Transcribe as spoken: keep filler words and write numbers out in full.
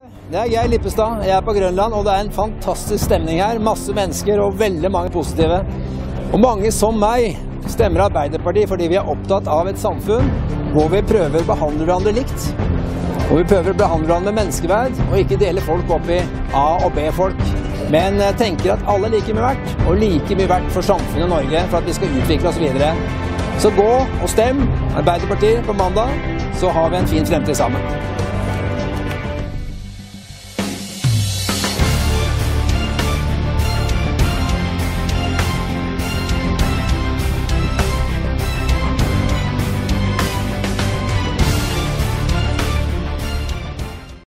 Det er Geir Lippestad, jeg er på Grønland, og det er en fantastisk stemning her. Masse mennesker og veldig mange positive. Og mange som meg stemmer Arbeiderpartiet fordi vi er opptatt av et samfunn hvor vi prøver å behandle hverandre likt. Hvor vi prøver å behandle hverandre med menneskeverd, og ikke dele folk opp i A- og B-folk. Men jeg tenker at alle er like mye verdt, og like mye verdt for samfunnet Norge, for at vi skal utvikle oss videre. Så gå og stem Arbeiderpartiet på mandag, så har vi en fin fremtid sammen.